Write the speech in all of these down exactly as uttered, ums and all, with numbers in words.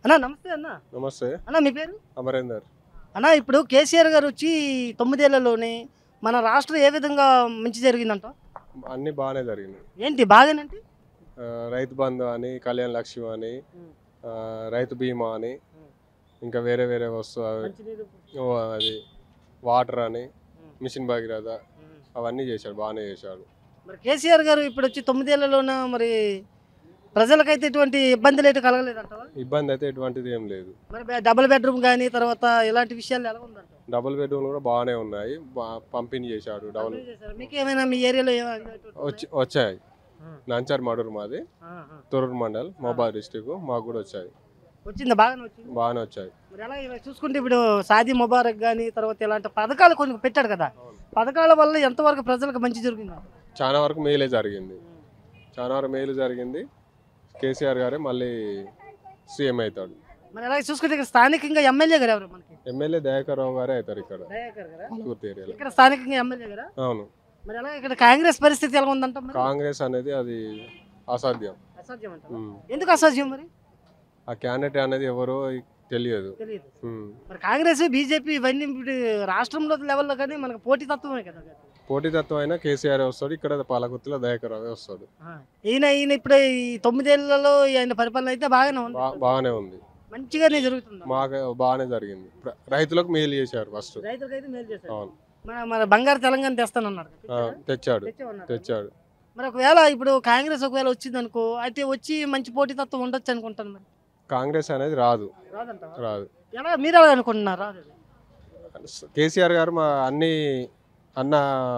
అన్నా నమస్తే అన్న. నమస్తే అన్న మీ పేరు? అమరేందర్. అన్న ఇప్పుడు కేసీఆర్ గారు వచ్చి తొమ్మిదేళ్లలోనే మన రాష్ట్రం ఏ విధంగా మంచి జరిగిందంట? అన్ని బాగానే జరిగినాయి. ఏంటి బాగానంటే? ఆ, రైతు బంధు అని, కళ్యాణ్ లక్ష్మి అని, ఆ, రైతు బీమా అని, ఇంకా వేరే వేరే వస్తువు ఓ, అది వాటర్ అని, మిషన్ భగీరథ అవన్నీ చేశాడు, బాగానే చేశాడు. మరి కేసీఆర్ గారు ఇప్పుడు వచ్చి తొమ్మిదేళ్లలోన మరి ప్రజలకైతే ఎటువంటి ఇబ్బందులు అయితే కలగలేదంటావా? ఇబ్బంది అయితే ఎటువంటిది ఏం లేదు. మరి బె- డబుల్ బెడ్రూమ్ కానీ తర్వాత ఇలాంటి విషయాలు ఎలా ఉందంట? డబుల్ బెడ్రూమ్లు కూడా బాగానే ఉన్నాయి, బా- పంపిణీ చేశాడు. డబుల్ మీకు ఏమైనా మీ ఏరియాలో వచ్చి వచ్చాయి. నంచార్ మడూరు మాది, తొర్రూరు మండల్, మహబాద్ డిస్టిక్, మాకు కూడా వచ్చాయి, వచ్చిందా? బాగానే వచ్చింది. బాగానే వచ్చాయి. మరి ఎలా ఇవి చూసుకుంటే ఇప్పుడు సాది ముబారక్ కానీ తర్వాత ఇలాంటి పథకాలు కొన్ని పెట్టాడు కదా, పథకాల వల్ల ఎంతవరకు ప్రజలకు మంచి జరిగిందా? చాలా వరకు మేలే జరిగింది, చాలా వరకు మేలు జరిగింది. కేసీఆర్ గారే మళ్ళీ సీఎం అవుతాడు. మరి ఎలా చూసుకుంటే ఇక్కడ స్థానికంగా ఎమ్మెల్యే గారు ఎవరు మనకి? ఎమ్మెల్యే దయాకర్ రావు గారే అవుతారు ఇక్కడ దయాకర్ గారా? పూర్తి ఏరియాలో. ఇక్కడ స్థానికంగా ఎమ్మెల్యే గారా? అవును. మరి ఎలా ఇక్కడ కాంగ్రెస్ పరిస్థితి ఎలా ఉందంట? మరి కాంగ్రెస్ అనేది అది అసాధ్యం. అసాధ్యం అంట. ఉమ్. ఎందుకు అసాధ్యం మరి? ఆ క్యాండిడేట్ అనేది ఎవరో తెలియదు. తెలియదు. ఉమ్. మరి కాంగ్రెస్ బీజేపీ ఇవన్నీ ఇప్పుడు రాష్ట్రంలో లెవెల్లో కానీ మనకు పోటీ తత్వమే కదా. పోటీతత్వం అయినా కేసీఆర్ వస్తాడు, ఇక్కడ పాలకుర్తిలో దయాకర్ రావే వస్తాడు. ఆ. ఈయన ఈయన ఇప్పుడు ఈ తొమ్మిదేళ్లలో ఆయన పరిపాలన అయితే బాగానే ఉంది, బా- బాగానే ఉంది, మంచిగానే జరుగుతుంది. మాకు బాగానే జరిగింది. ప్ర- రైతులకు మేలు చేశారు ఫస్ట్. రైతులకైతే మేలు చేశారు. అవును. మన మన బంగారు తెలంగాణ తెస్తానన్నాడు. ఆ, తెచ్చాడు తెచ్చామన్నాడు. తెచ్చాడు మరి ఒకవేళ ఇప్పుడు కాంగ్రెస్ ఒకవేళ వచ్చింది అనుకో, అయితే వచ్చి మంచి పోటీ తత్వం ఉండొచ్చు అనుకుంటాను. మరి కాంగ్రెస్ అనేది రాదు, రాదంటావా? రాదు. ఎలా మీరు ఎలా అనుకుంటున్నారు? రాదు. కేసీఆర్ గారు మా అన్ని అన్న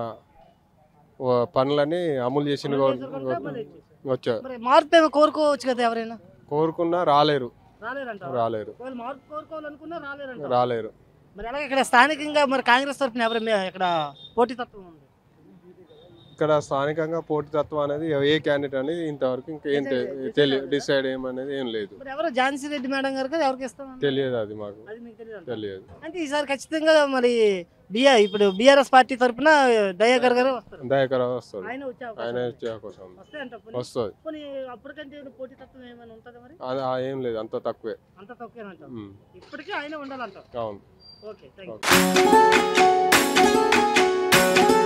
ఓ పనులని అమలు చేసిన వచ్చారు. మరి మార్పు ఏమో కోరుకోవచ్చు కదా ఎవరైనా? కోరుకున్నా రాలేరు, రాలేరంట. రాలేరు, ఒకవేళ మార్పు కోరుకోవాలనుకున్నా రాలేరంట. రాలేరు. మరి అలాగే ఇక్కడ స్థానికంగా మరి కాంగ్రెస్ తరఫున ఎవరు మీ- ఇక్కడ పోటీ తత్వం ఉంది? ఇక్కడ స్థానికంగా పోటీతత్వం అనేది ఏ క్యాండిడేట్ అనేది ఇంతవరకు ఇంకేం తెలియదు, డిసైడ్ ఏమనేది ఏం లేదు. మరి ఎవరు ఝాన్సీ రెడ్డి మేడం గారు కదా, ఎవరికి ఇస్తాం? తెలియదు, అది మాకు అది మీకు తెలియదు. తెలియదు. అంటే ఈసారి ఖచ్చితంగా మరి బిఆర్ ఇప్పుడు బీఆర్ఎస్ పార్టీ తరఫున దయాకర్ గారు వస్తారు. దయాకర్ వస్తాడు, ఆయన వచ్చే అవకాశం ఆయన ఉంది. వచ్చే అవకాశం ఉంది. వస్తాయంట. పోనీ- వస్తుంది. పోనీ అప్పటికంటే ఏమైనా పోటీ తత్వం ఏమైనా ఉంటుందా మరి? అది ఆ ఏం లేదు, అంత తక్కువే. అంత తక్కువేనంట. ఉమ్. ఇప్పటికీ ఆయన ఉండాలంట. అవును. Okay, thank you.